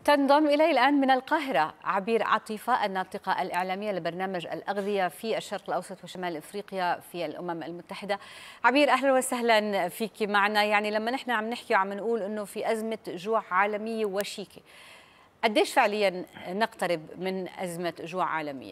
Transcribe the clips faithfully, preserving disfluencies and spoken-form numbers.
تنضم إلي الآن من القاهرة عبير عطيفة، الناطقة الإعلامية لبرنامج الأغذية في الشرق الأوسط وشمال إفريقيا في الأمم المتحدة. عبير، أهلا وسهلا فيك معنا. يعني لما نحن عم نحكي وعم نقول أنه في أزمة جوع عالمية وشيكة، قديش فعليا نقترب من أزمة جوع عالمية؟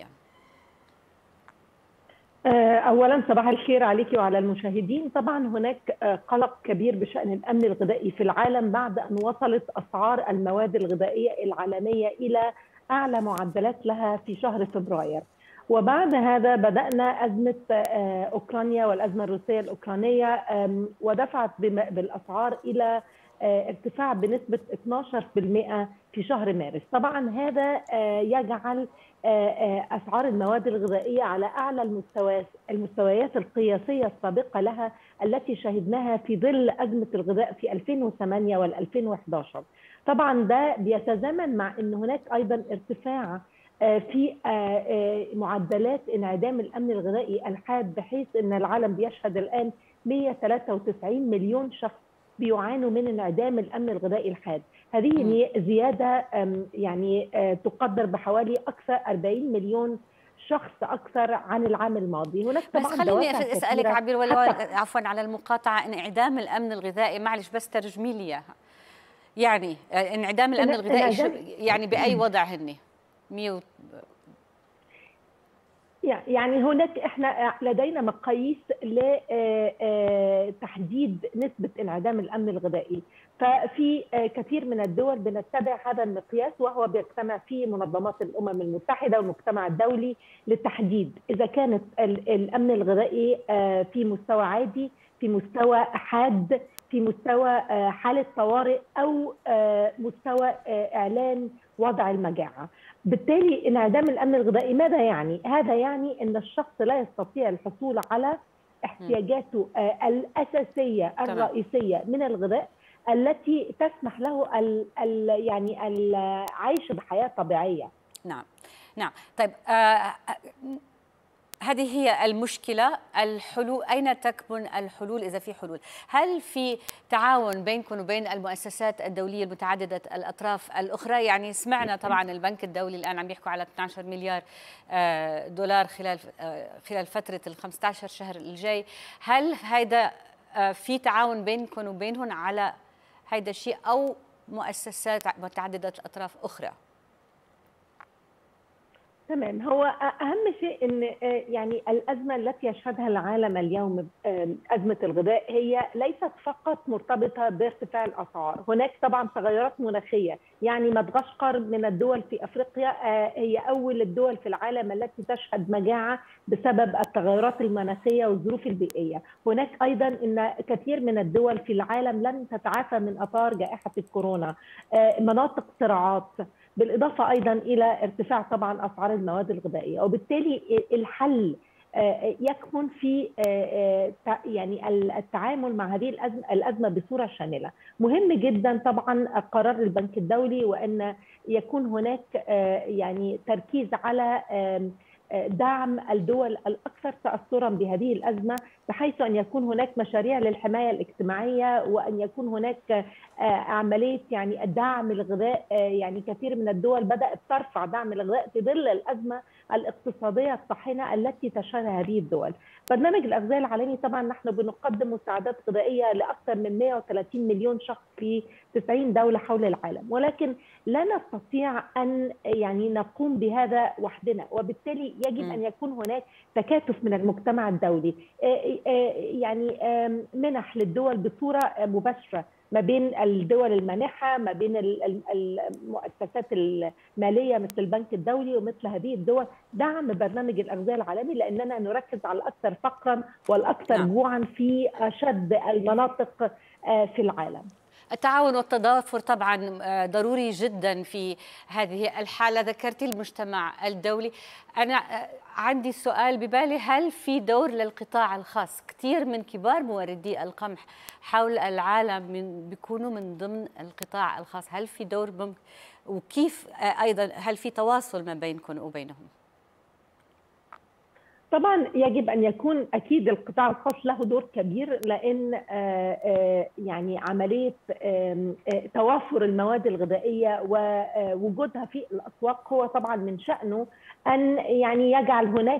أولا صباح الخير عليك وعلى المشاهدين. طبعا هناك قلق كبير بشأن الأمن الغذائي في العالم بعد أن وصلت أسعار المواد الغذائية العالمية إلى أعلى معدلات لها في شهر فبراير، وبعد هذا بدأنا أزمة أوكرانيا والأزمة الروسية الأوكرانية، ودفعت بالأسعار إلى ارتفاع بنسبة اثناشر بالمئة في شهر مارس. طبعا هذا يجعل أسعار المواد الغذائية على أعلى المستويات المستويات القياسية السابقة لها التي شهدناها في ظل أزمة الغذاء في ألفين وثمانية وألفين وأحد عشر. طبعا ده بيتزامن مع أن هناك أيضا ارتفاع في معدلات انعدام الأمن الغذائي الحاد، بحيث أن العالم بيشهد الآن مئة وثلاثة وتسعين مليون شخص بيعانوا من انعدام الامن الغذائي الحاد. هذه زياده يعني تقدر بحوالي اكثر أربعين مليون شخص اكثر عن العام الماضي. هناك طبعا بس خليني اسالك عبير، ولو عفوا على المقاطعه، انعدام الامن الغذائي، معلش بس ترجمي لي اياها. يعني انعدام الامن الغذائي يعني باي وضع هن؟ مية يعني هناك احنا لدينا مقاييس لتحديد نسبة انعدام الأمن الغذائي، ففي كثير من الدول بنتبع هذا المقياس، وهو بيجتمع فيه منظمات الأمم المتحدة والمجتمع الدولي لتحديد إذا كانت الأمن الغذائي في مستوى عادي، في مستوى حاد، في مستوى حالة طوارئ، أو مستوى إعلان وضع المجاعة. بالتالي انعدام الامن الغذائي ماذا يعني؟ هذا يعني ان الشخص لا يستطيع الحصول على احتياجاته الاساسيه الرئيسيه من الغذاء التي تسمح له ال ال يعني العيش بحياه طبيعيه. نعم نعم. طيب، آه هذه هي المشكلة. الحلول أين تكمن الحلول إذا في حلول؟ هل في تعاون بينكم وبين المؤسسات الدولية المتعددة الأطراف الأخرى؟ يعني سمعنا طبعا البنك الدولي الآن عم يحكوا على اثني عشر مليار دولار خلال خلال فترة ال خمسة عشر شهر الجاي. هل هذا في تعاون بينكم وبينهم على هذا الشيء، أو مؤسسات متعددة الأطراف أخرى؟ تمام. هو اهم شيء ان يعني الازمه التي يشهدها العالم اليوم، ازمه الغذاء، هي ليست فقط مرتبطه بارتفاع الاسعار. هناك طبعا تغيرات مناخيه، يعني مدغشقر من الدول في افريقيا هي اول الدول في العالم التي تشهد مجاعه بسبب التغيرات المناخيه والظروف البيئيه. هناك ايضا ان كثير من الدول في العالم لم تتعافى من اثار جائحه الكورونا، مناطق صراعات، بالإضافة أيضا إلى ارتفاع طبعا أسعار المواد الغذائية. وبالتالي الحل يكمن في يعني التعامل مع هذه الأزمة, الأزمة بصورة شاملة. مهم جدا طبعا قرار البنك الدولي، وأن يكون هناك يعني تركيز على دعم الدول الأكثر تأثرا بهذه الأزمة، بحيث أن يكون هناك مشاريع للحماية الاجتماعية، وأن يكون هناك عملية يعني دعم الغذاء. يعني كثير من الدول بدأت ترفع دعم الغذاء في ظل الأزمة الاقتصادية الطاحنة التي تشهدها هذه الدول. برنامج الأغذية العالمي طبعا نحن بنقدم مساعدات غذائية لأكثر من مئة وثلاثين مليون شخص في تسعين دولة حول العالم، ولكن لا نستطيع أن يعني نقوم بهذا وحدنا، وبالتالي يجب أن يكون هناك تكاتف من المجتمع الدولي، يعني منح للدول بصورة مباشرة ما بين الدول المانحة، ما بين المؤسسات المالية مثل البنك الدولي ومثل هذه الدول، دعم برنامج الأغذية العالمي، لأننا نركز على الأكثر فقرا والأكثر جوعا في أشد المناطق في العالم. التعاون والتضافر طبعا ضروري جدا في هذه الحالة. ذكرت المجتمع الدولي، أنا عندي سؤال ببالي، هل في دور للقطاع الخاص؟ كثير من كبار موردي القمح حول العالم من بيكونوا من ضمن القطاع الخاص. هل في دور ممكن؟ وكيف أيضا هل في تواصل ما بينكم وبينهم؟ طبعا يجب ان يكون اكيد القطاع الخاص له دور كبير، لان يعني عمليه توافر المواد الغذائيه ووجودها في الاسواق هو طبعا من شانه ان يعني يجعل هناك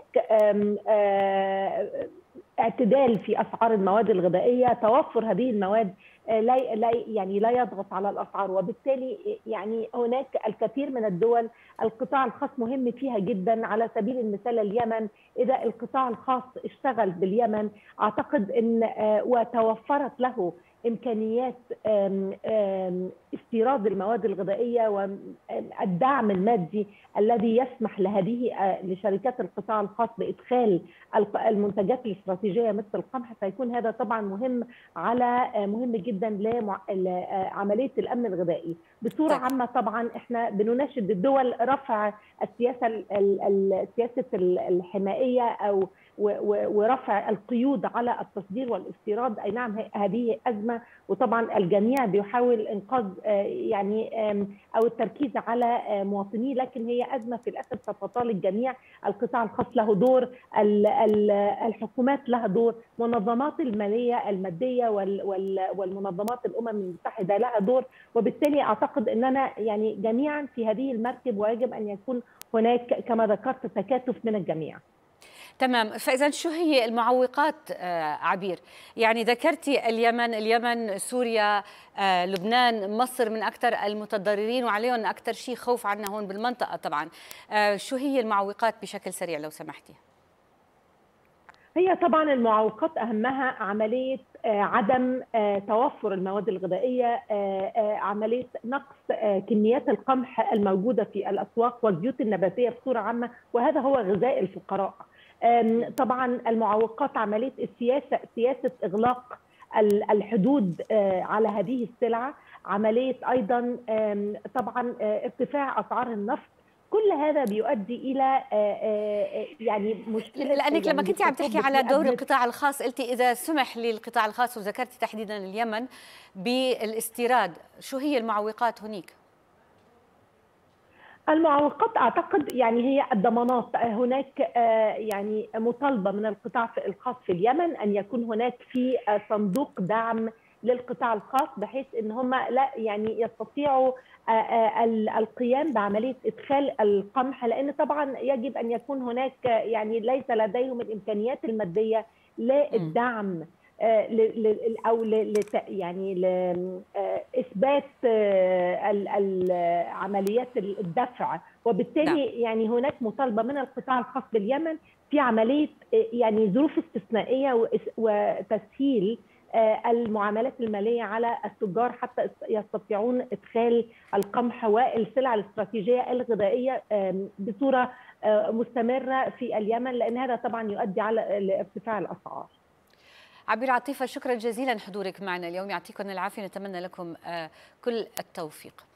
اعتدال في اسعار المواد الغذائيه. توفر هذه المواد لا لا يعني لا يضغط على الاسعار، وبالتالي يعني هناك الكثير من الدول القطاع الخاص مهم فيها جدا. على سبيل المثال اليمن، اذا القطاع الخاص اشتغل باليمن اعتقد ان وتوفرت له امكانيات استيراد المواد الغذائيه والدعم المادي الذي يسمح لهذه لشركات القطاع الخاص بادخال المنتجات الاستراتيجيه مثل القمح، سيكون هذا طبعا مهم على مهم جدا لعمليه الامن الغذائي بصوره عامه. طبعا احنا بنناشد الدول رفع السياسه السياسه الحمائيه او ورفع القيود على التصدير والاستيراد. اي نعم هذه ازمه، وطبعا الجميع بيحاول انقاذ يعني او التركيز على مواطنيه، لكن هي ازمه في الاخر ستطال الجميع. القطاع الخاص له دور، الحكومات لها دور، منظمات الماليه الماديه والمنظمات الامم المتحده لها دور، وبالتالي اعتقد اننا يعني جميعا في هذه المركب، ويجب ان يكون هناك كما ذكرت تكاتف من الجميع. تمام. فإذا شو هي المعوقات عبير؟ يعني ذكرتي اليمن، اليمن، سوريا، لبنان، مصر من أكثر المتضررين وعليهم أكثر شيء خوف عنا هون بالمنطقة. طبعا شو هي المعوقات بشكل سريع لو سمحتي؟ هي طبعا المعوقات أهمها عملية عدم توفر المواد الغذائية، عملية نقص كميات القمح الموجودة في الأسواق والزيوت النباتية بصورة عامة، وهذا هو غذاء الفقراء. طبعا المعوقات عملية السياسة، سياسة إغلاق الحدود على هذه السلعة، عملية أيضا طبعا ارتفاع أسعار النفط. كل هذا بيؤدي الى يعني مشكله. لانك لما كنت عم تحكي على دور القطاع الخاص قلتي اذا سمح للقطاع الخاص، وذكرتي تحديدا اليمن بالاستيراد، شو هي المعوقات هناك؟ المعوقات اعتقد يعني هي الضمانات. هناك يعني مطالبه من القطاع الخاص في اليمن ان يكون هناك في صندوق دعم للقطاع الخاص، بحيث ان هم لا يعني يستطيعوا القيام بعمليه ادخال القمح، لان طبعا يجب ان يكون هناك يعني ليس لديهم الامكانيات الماديه للدعم او يعني لاثبات عمليات الدفع، وبالتالي يعني هناك مطالبه من القطاع الخاص باليمن في عمليه يعني ظروف استثنائيه وتسهيل المعاملات الماليه على التجار حتى يستطيعون ادخال القمح والسلع الاستراتيجيه الغذائيه بصوره مستمره في اليمن، لان هذا طبعا يؤدي على ارتفاع الاسعار. عبير عطيفة، شكرا جزيلا حضورك معنا اليوم، يعطيكم العافيه، نتمنى لكم كل التوفيق.